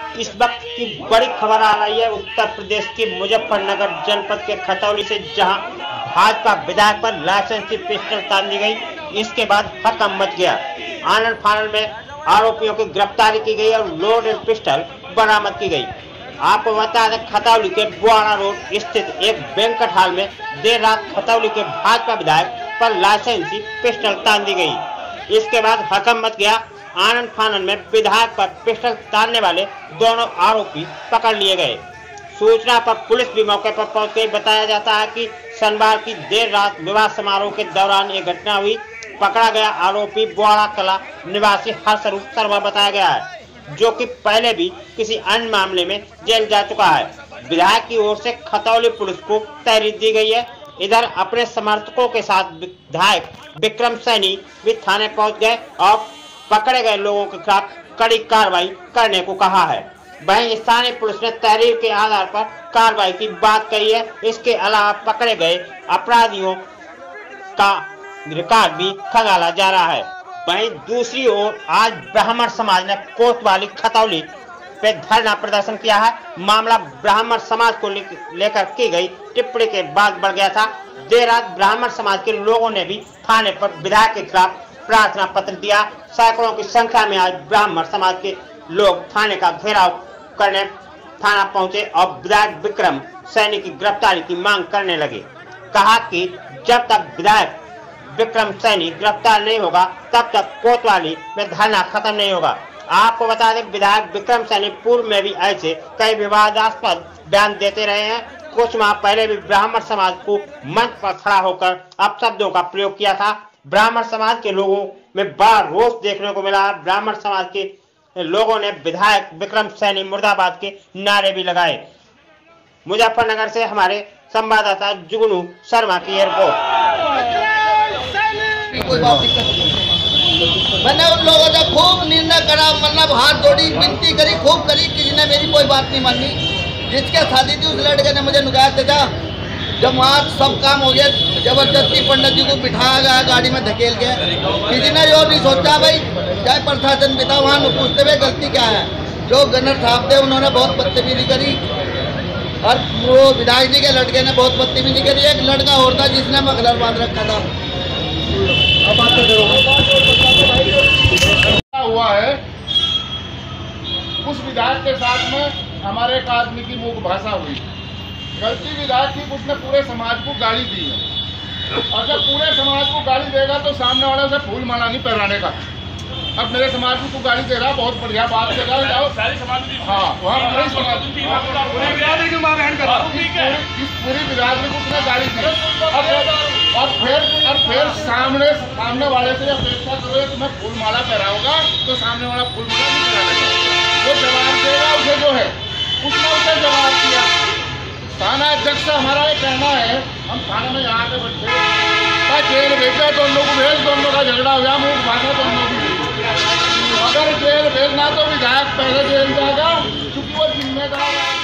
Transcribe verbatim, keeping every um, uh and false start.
इस वक्त की बड़ी खबर आ रही है उत्तर प्रदेश के मुजफ्फरनगर जनपद के खतौली से, जहां भाजपा विधायक पर लाइसेंसी पिस्टल तान दी गई। इसके बाद हड़कंप मच गया। आनन फानन में आरोपियों की गिरफ्तारी की गई और लोडेड पिस्टल बरामद की गई। आपको बता दें, खतौली के बुआड़ा रोड स्थित एक बैंक्वेट हॉल में देर रात खतौली के भाजपा विधायक पर लाइसेंसी पिस्टल तान दी गई। इसके बाद हड़कंप मच गया। आनन फानन में विधायक पर पिस्टल तानने वाले दोनों आरोपी पकड़ लिए गए। सूचना पर पुलिस भी मौके पर पहुंच गई। बताया जाता है कि शनिवार की देर रात विवाह समारोह के दौरान ये घटना हुई। पकड़ा गया आरोपी बुआड़ा कला निवासी हर्षरूप शर्मा बताया गया है, जो कि पहले भी किसी अन्य मामले में जेल जा चुका है। विधायक की ओर से खतौली पुलिस को तहरीर दी गई है। इधर अपने समर्थकों के साथ विधायक विक्रम सैनी भी थाने पहुंच गए और पकड़े गए लोगों के खिलाफ कड़ी कार्रवाई करने को कहा है। वहीं स्थानीय पुलिस ने तहरीर के आधार पर कार्रवाई की बात कही है। इसके अलावा पकड़े गए अपराधियों का रिकॉर्ड भी खंगाला जा रहा है। वहीं दूसरी ओर आज ब्राह्मण समाज ने कोतवाली खतौली पे धरना प्रदर्शन किया है। मामला ब्राह्मण समाज को लेकर की गई टिप्पणी के बाद बढ़ गया था। देर रात ब्राह्मण समाज के लोगों ने भी थाने पर विधायक के खिलाफ प्रार्थना पत्र दिया। सैकड़ों की संख्या में आज ब्राह्मण समाज के लोग थाने का घेराव करने थाना पहुंचे और विधायक विक्रम सैनी की गिरफ्तारी की मांग करने लगे। कहा कि जब तक विधायक विक्रम सैनी गिरफ्तार नहीं होगा तब तक कोतवाली में धरना खत्म नहीं होगा। आपको बता दें, विधायक विक्रम सैनी पूर्व में भी ऐसे कई विवादास्पद बयान देते रहे हैं। कुछ माह पहले भी ब्राह्मण समाज को मंच पर खड़ा होकर अपशब्दों का प्रयोग किया था। ब्राह्मण समाज के लोगों में बड़ा रोष देखने को मिला। ब्राह्मण समाज के लोगों ने विधायक विक्रम सैनी मुर्दाबाद के नारे भी लगाए। मुजफ्फरनगर से हमारे संवाददाता जुगनू शर्मा की रिपोर्ट। मैंने उन लोगों से खूब निंदा करा, मतलब हाथ जोड़ी, विनती करी, खूब करी, किसी ने मेरी कोई बात नहीं मानी। जिसके शादी थी उस लड़के ने मुझे नुकाया था। जब वहाँ सब काम हो गया, जबरदस्ती पंडित जी को बिठाया गया गाड़ी में धकेल के। किसी ने जो नहीं सोचा भाई, चाहे प्रशासन भी था वहाँ पूछते हुए गलती क्या है। जो गनर साहब थे उन्होंने बहुत बदतमीजी करी और वो विधायक जी के लड़के ने बहुत बदतमीजी करी। एक लड़का और था जिसने मफलर बांध रखा था। हुआ है उस विधायक के साथ में हमारे एक आदमी की मूक भाषा हुई। गलती विधायक की, उसने पूरे समाज को गाली दी है और जब पूरे समाज को गाली देगा तो सामने वाले से फूल माला नहीं पहनाने का। अब मेरे समाज को तू गाली दे रहा, बहुत बढ़िया बात कर रहा है। सारी समाज हाँ वहाँ पूरी समाज इस पूरी बिरादरी को उसने गाली दी और फिर और फिर सामने सामने वाले से अपेक्षा करो तुम्हें फूल माला पहनाऊंगा तो सामने वाला फूल माला नहीं पहनाएगा। वो जवाब देगा उसे जो है उसने उसे जवाब दिया। थाना अध्यक्ष से हमारा ये कहना है, हम थाने में यहाँ के बच्चे जेल भेजा, दोनों को भेज, दोनों का झगड़ा हुआ, मुँह भाषा दोनों की। अगर जेल भेजना तो विधायक पहले जेल जाएगा क्योंकि वो जिम्मेदार है।